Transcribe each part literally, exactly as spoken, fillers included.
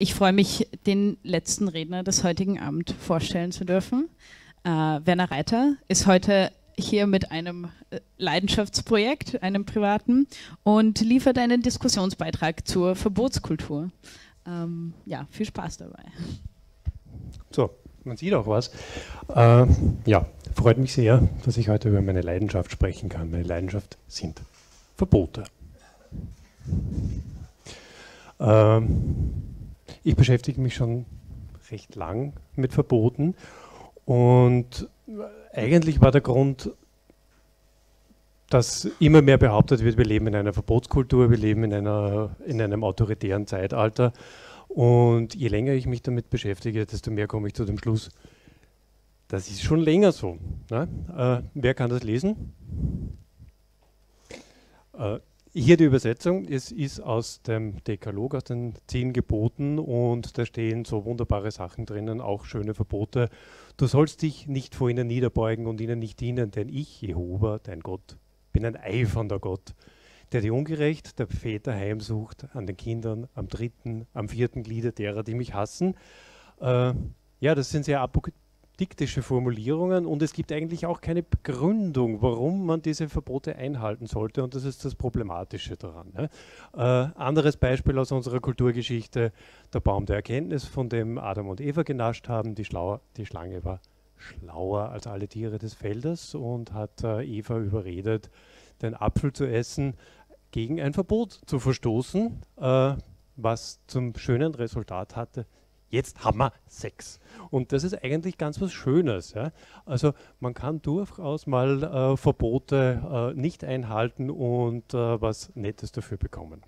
Ich freue mich, den letzten Redner des heutigen Abends vorstellen zu dürfen. Äh, Werner Reiter ist heute hier mit einem äh, Leidenschaftsprojekt, einem privaten, und liefert einen Diskussionsbeitrag zur Verbotskultur. Ähm, ja, viel Spaß dabei. So, man sieht auch was. Äh, ja, freut mich sehr, dass ich heute über meine Leidenschaft sprechen kann. Meine Leidenschaft sind Verbote. Ähm, ich beschäftige mich schon recht lang mit Verboten und eigentlich war der Grund, dass immer mehr behauptet wird, wir leben in einer Verbotskultur, wir leben in, einer, in einem autoritären Zeitalter. Und je länger ich mich damit beschäftige, desto mehr komme ich zu dem Schluss, das ist schon länger so. Ne? Äh, wer kann das lesen? Äh, hier die Übersetzung, es ist aus dem Dekalog, aus den zehn Geboten, und da stehen so wunderbare Sachen drinnen, auch schöne Verbote. Du sollst dich nicht vor ihnen niederbeugen und ihnen nicht dienen, denn ich, Jehova, dein Gott, bin ein eifernder Gott, der die ungerecht der Väter heimsucht an den Kindern, am dritten, am vierten Gliede derer, die mich hassen. Äh, ja, das sind sehr apodiktische Formulierungen und es gibt eigentlich auch keine Begründung, warum man diese Verbote einhalten sollte, und das ist das Problematische daran. Ne? Äh, anderes Beispiel aus unserer Kulturgeschichte, der Baum der Erkenntnis, von dem Adam und Eva genascht haben. Die, Schlauer, die Schlange war schlauer als alle Tiere des Feldes und hat äh, Eva überredet, den Apfel zu essen, gegen ein Verbot zu verstoßen, äh, was zum schönen Resultat hatte, jetzt haben wir Sex. Und das ist eigentlich ganz was Schönes. Ja? Also man kann durchaus mal äh, Verbote äh, nicht einhalten und äh, was Nettes dafür bekommen.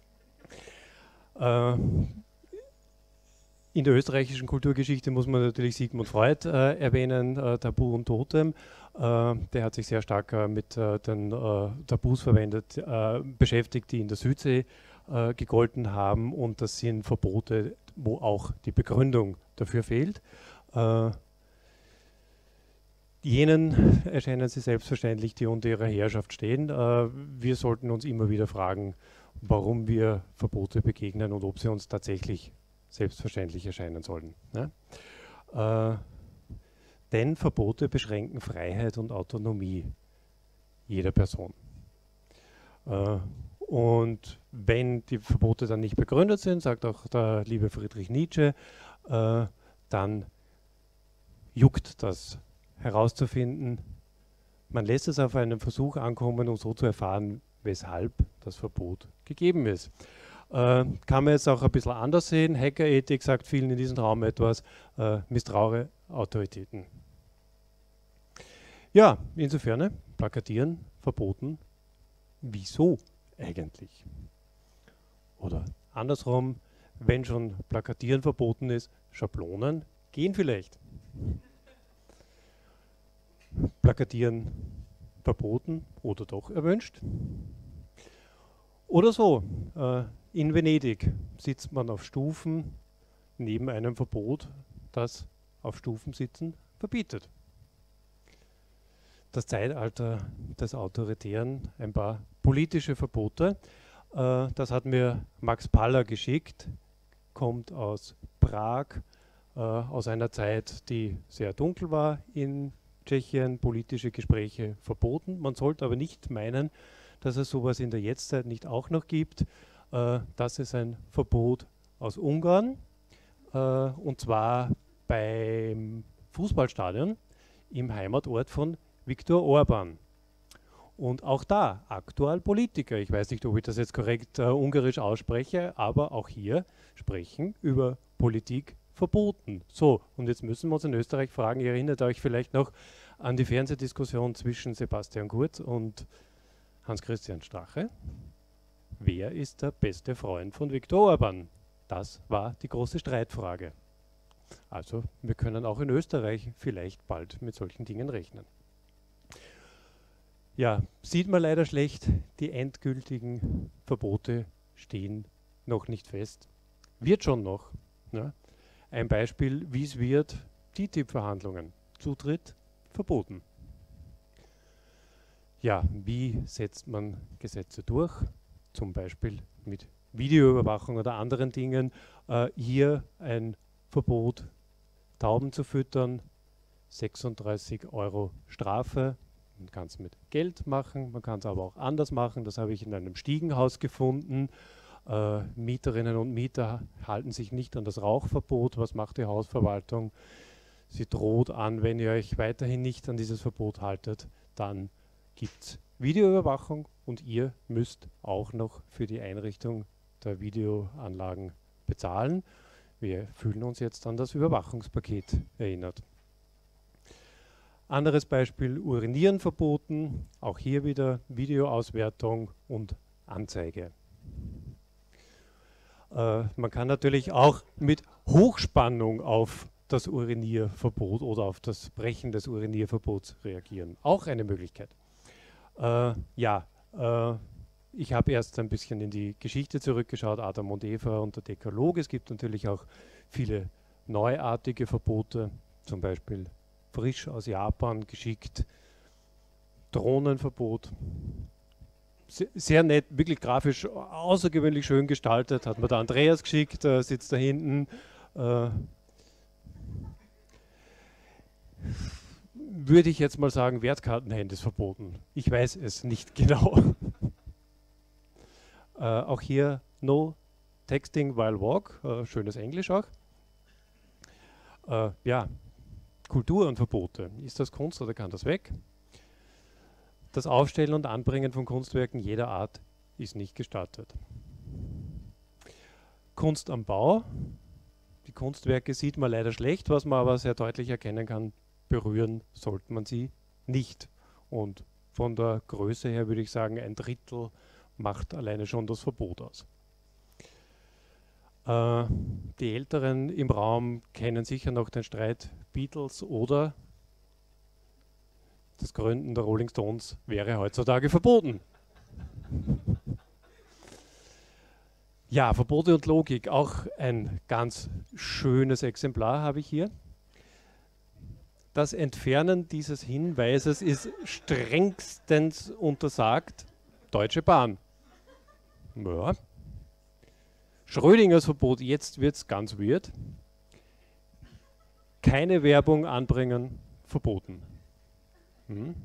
Äh, in der österreichischen Kulturgeschichte muss man natürlich Sigmund Freud äh, erwähnen, äh, Tabu und Totem. Äh, der hat sich sehr stark äh, mit äh, den äh, Tabus verwendet, äh, beschäftigt, die in der Südsee äh, gegolten haben, und das sind Verbote, wo auch die Begründung dafür fehlt. Äh, jenen erscheinen sie selbstverständlich, die unter ihrer Herrschaft stehen. Äh, wir sollten uns immer wieder fragen, warum wir Verbote begegnen und ob sie uns tatsächlich selbstverständlich erscheinen sollen. Ne? Äh, denn Verbote beschränken Freiheit und Autonomie jeder Person. Äh, und wenn die Verbote dann nicht begründet sind, sagt auch der liebe Friedrich Nietzsche, äh, dann juckt das herauszufinden. Man lässt es auf einen Versuch ankommen, um so zu erfahren, weshalb das Verbot gegeben ist. Äh, kann man jetzt auch ein bisschen anders sehen. Hackerethik sagt vielen in diesem Raum etwas, äh, misstraue Autoritäten. Ja, insofern, ne, plakatieren, verboten. Wieso eigentlich? Oder andersrum, wenn schon plakatieren verboten ist, Schablonen gehen vielleicht. Plakatieren verboten oder doch erwünscht. Oder so, äh, in Venedig sitzt man auf Stufen neben einem Verbot, das auf Stufen sitzen verbietet. Das Zeitalter des Autoritären, ein paar politische Verbote. Äh, das hat mir Max Paller geschickt, kommt aus Prag, äh, aus einer Zeit, die sehr dunkel war in Tschechien, politische Gespräche verboten. Man sollte aber nicht meinen, dass es sowas in der Jetztzeit nicht auch noch gibt. Äh, das ist ein Verbot aus Ungarn, äh, und zwar beim Fußballstadion im Heimatort von Viktor Orban. Und auch da, aktuell Politiker, ich weiß nicht, ob ich das jetzt korrekt äh, ungarisch ausspreche, aber auch hier sprechen über Politik verboten. So, und jetzt müssen wir uns in Österreich fragen, ihr erinnert euch vielleicht noch an die Fernsehdiskussion zwischen Sebastian Kurz und Hans-Christian Strache. Wer ist der beste Freund von Viktor Orban? Das war die große Streitfrage. Also wir können auch in Österreich vielleicht bald mit solchen Dingen rechnen. Ja, sieht man leider schlecht, die endgültigen Verbote stehen noch nicht fest. Wird schon noch. Ne? Ein Beispiel, wie es wird, T T I P-Verhandlungen. Zutritt verboten. Ja, wie setzt man Gesetze durch? Zum Beispiel mit Videoüberwachung oder anderen Dingen. Äh, hier ein Verbot, Tauben zu füttern, sechsunddreißig Euro Strafe. Man kann es mit Geld machen, man kann es aber auch anders machen. Das habe ich in einem Stiegenhaus gefunden. Äh, Mieterinnen und Mieter halten sich nicht an das Rauchverbot. Was macht die Hausverwaltung? Sie droht an, wenn ihr euch weiterhin nicht an dieses Verbot haltet, dann gibt es Videoüberwachung und ihr müsst auch noch für die Einrichtung der Videoanlagen bezahlen. Wir fühlen uns jetzt an das Überwachungspaket erinnert. Anderes Beispiel, Urinieren verboten. Auch hier wieder Videoauswertung und Anzeige. Äh, man kann natürlich auch mit Hochspannung auf das Urinierverbot oder auf das Brechen des Urinierverbots reagieren. Auch eine Möglichkeit. Äh, ja, äh, ich habe erst ein bisschen in die Geschichte zurückgeschaut, Adam und Eva und der Dekalog. Es gibt natürlich auch viele neuartige Verbote, zum Beispiel frisch aus Japan geschickt, Drohnenverbot. Sehr, sehr nett, wirklich grafisch außergewöhnlich schön gestaltet, hat mir der Andreas geschickt, äh, sitzt da hinten. Äh, würde ich jetzt mal sagen, Wertkartenhandys verboten. Ich weiß es nicht genau. äh, auch hier No Texting while walk, äh, schönes Englisch auch. Äh, ja, Kultur und Verbote. Ist das Kunst oder kann das weg? Das Aufstellen und Anbringen von Kunstwerken jeder Art ist nicht gestattet. Kunst am Bau. Die Kunstwerke sieht man leider schlecht, was man aber sehr deutlich erkennen kann, berühren sollte man sie nicht. Und von der Größe her würde ich sagen, ein Drittel macht alleine schon das Verbot aus. Äh, die Älteren im Raum kennen sicher noch den Streit Beatles oder das Gründen der Rolling Stones wäre heutzutage verboten. Ja, Verbote und Logik, auch ein ganz schönes Exemplar habe ich hier. Das Entfernen dieses Hinweises ist strengstens untersagt. Deutsche Bahn. Ja. Schrödingers Verbot, jetzt wird es ganz weird. Keine Werbung anbringen, verboten. Hm.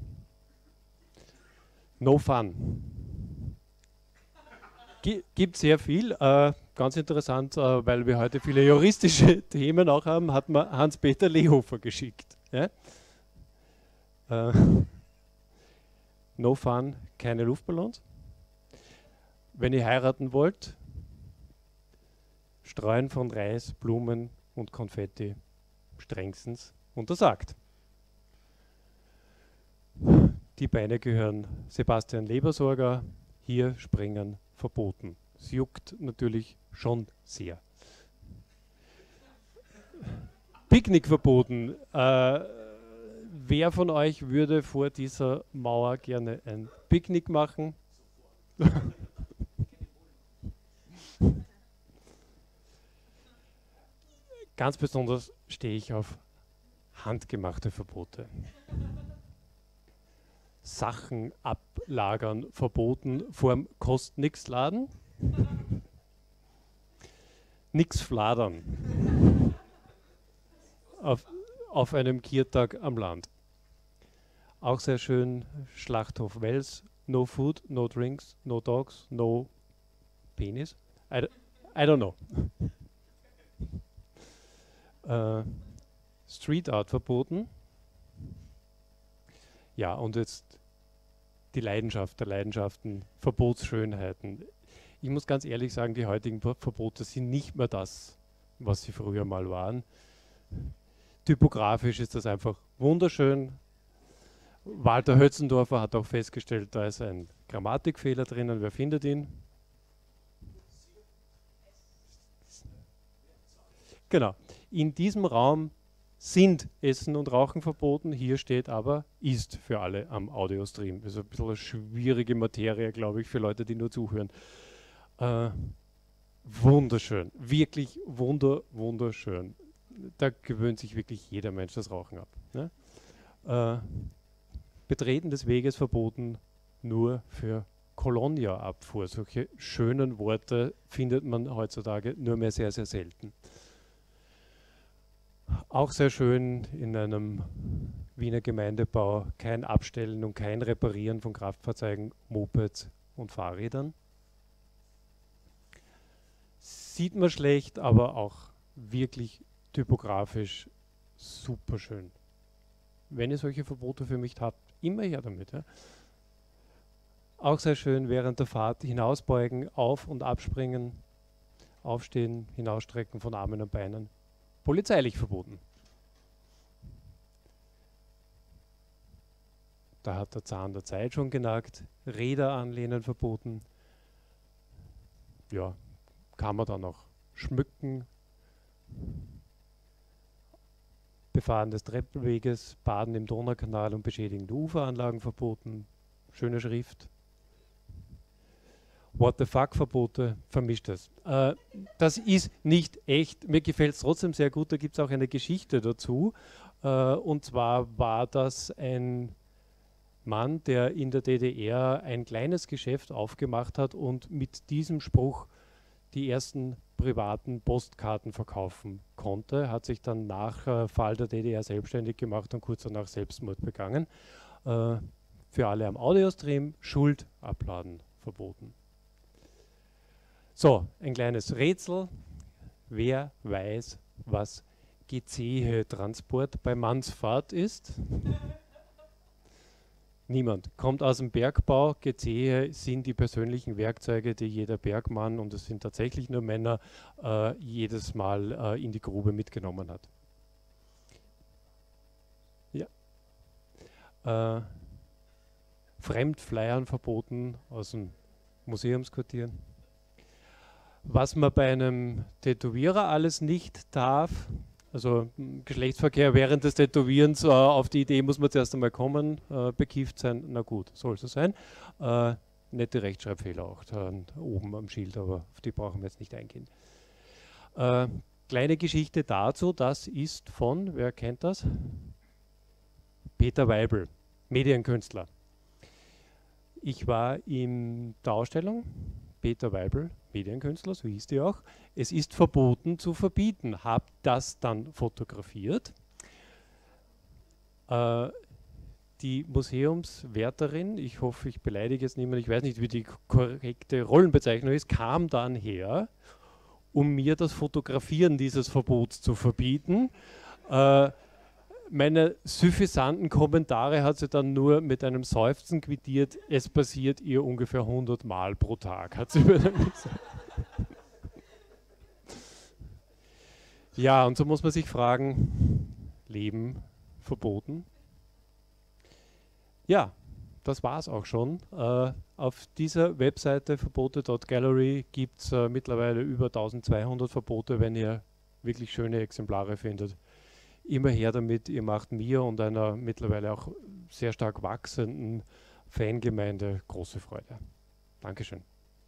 No fun. Gibt sehr viel. Äh, ganz interessant, äh, weil wir heute viele juristische Themen auch haben, hat man Hans-Peter Lehofer geschickt. Ja? Äh, no fun, keine Luftballons. Wenn ihr heiraten wollt, Streuen von Reis, Blumen und Konfetti strengstens untersagt. Die Beine gehören Sebastian Lebersorger, hier springen verboten. Es juckt natürlich schon sehr. Picknick verboten. Äh, wer von euch würde vor dieser Mauer gerne ein Picknick machen? Ganz besonders stehe ich auf handgemachte Verbote. Sachen ablagern verboten vorm Kost-Nix-Laden. Nix fladern. Auf, auf einem Kiertag am Land. Auch sehr schön Schlachthof Wels. No food, no drinks, no dogs, no penis. I, I don't know. Uh, Street Art verboten. Ja, und jetzt die Leidenschaft der Leidenschaften, Verbotsschönheiten. Ich muss ganz ehrlich sagen, die heutigen Verbote sind nicht mehr das, was sie früher mal waren. Typografisch ist das einfach wunderschön. Walter Hötzendorfer hat auch festgestellt, da ist ein Grammatikfehler drinnen. Wer findet ihn? Genau. In diesem Raum sind Essen und Rauchen verboten. Hier steht aber ist für alle am Audiostream. Das ist ein bisschen eine schwierige Materie, glaube ich, für Leute, die nur zuhören. Äh, wunderschön. Wirklich wunder, wunderschön. Da gewöhnt sich wirklich jeder Mensch das Rauchen ab. Ne? Äh, Betreten des Weges verboten, nur für Colonia-Abfuhr. Solche schönen Worte findet man heutzutage nur mehr sehr, sehr selten. Auch sehr schön in einem Wiener Gemeindebau, kein Abstellen und kein Reparieren von Kraftfahrzeugen, Mopeds und Fahrrädern. Sieht man schlecht, aber auch wirklich typografisch super schön. Wenn ihr solche Verbote für mich habt, immer her damit. Ja. Auch sehr schön während der Fahrt hinausbeugen, auf- und abspringen, aufstehen, hinausstrecken von Armen und Beinen. Polizeilich verboten. Da hat der Zahn der Zeit schon genagt. Räder anlehnen verboten. Ja, kann man dann auch schmücken. Befahren des Treppenweges, Baden im Donaukanal und beschädigende Uferanlagen verboten. Schöne Schrift. What the fuck Verbote, vermischtes. Äh, das ist nicht echt. Mir gefällt es trotzdem sehr gut. Da gibt es auch eine Geschichte dazu. Äh, und zwar war das ein Mann, der in der D D R ein kleines Geschäft aufgemacht hat und mit diesem Spruch die ersten privaten Postkarten verkaufen konnte, hat sich dann nach äh, Fall der D D R selbstständig gemacht und kurz danach Selbstmord begangen. Äh, für alle am Audiostream, Schuld abladen verboten. So, ein kleines Rätsel. Wer weiß, was Gezehe-Transport bei Mannsfahrt ist? Niemand. Kommt aus dem Bergbau. Gezehe sind die persönlichen Werkzeuge, die jeder Bergmann, und es sind tatsächlich nur Männer, äh, jedes Mal äh, in die Grube mitgenommen hat. Ja. Äh, Fremdflyern verboten aus dem Museumsquartier. Was man bei einem Tätowierer alles nicht darf, also Geschlechtsverkehr während des Tätowierens, äh, auf die Idee muss man zuerst einmal kommen, äh, bekifft sein, na gut, soll so sein. Äh, nette Rechtschreibfehler auch da oben am Schild, aber auf die brauchen wir jetzt nicht eingehen. Äh, kleine Geschichte dazu, das ist von, wer kennt das? Peter Weibel, Medienkünstler. Ich war in der Ausstellung, Peter Weibel, Medienkünstler, so hieß die auch. Es ist verboten zu verbieten. Hab das dann fotografiert. Äh, die Museumswärterin, ich hoffe, ich beleidige jetzt niemanden, ich weiß nicht, wie die korrekte Rollenbezeichnung ist, kam dann her, um mir das Fotografieren dieses Verbots zu verbieten. Äh, Meine suffisanten Kommentare hat sie dann nur mit einem Seufzen quittiert. Es passiert ihr ungefähr hundert Mal pro Tag, hat sie mir dann gesagt. Ja, und so muss man sich fragen, Leben verboten? Ja, das war es auch schon. Äh, auf dieser Webseite verbote punkt gallery gibt es äh, mittlerweile über eintausendzweihundert Verbote, wenn ihr wirklich schöne Exemplare findet. Immer her damit, ihr macht mir und einer mittlerweile auch sehr stark wachsenden Fangemeinde große Freude. Dankeschön.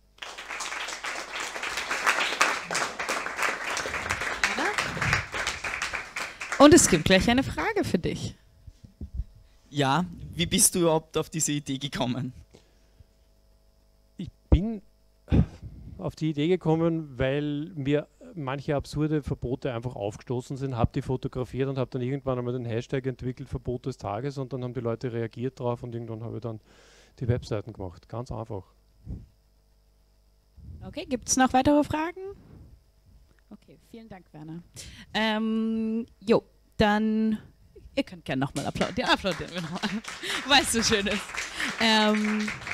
Und es gibt gleich eine Frage für dich. Ja, wie bist du überhaupt auf diese Idee gekommen? Ich bin auf die Idee gekommen, weil mir manche absurde Verbote einfach aufgestoßen sind, habe die fotografiert und habe dann irgendwann einmal den Hashtag entwickelt, Verbot des Tages, und dann haben die Leute reagiert drauf und irgendwann habe ich dann die Webseiten gemacht. Ganz einfach. Okay, gibt es noch weitere Fragen? Okay, vielen Dank, Werner. Ähm, jo, dann, ihr könnt gerne nochmal applaudieren. Applaudieren wir nochmal, weil es so schön ist. Ähm,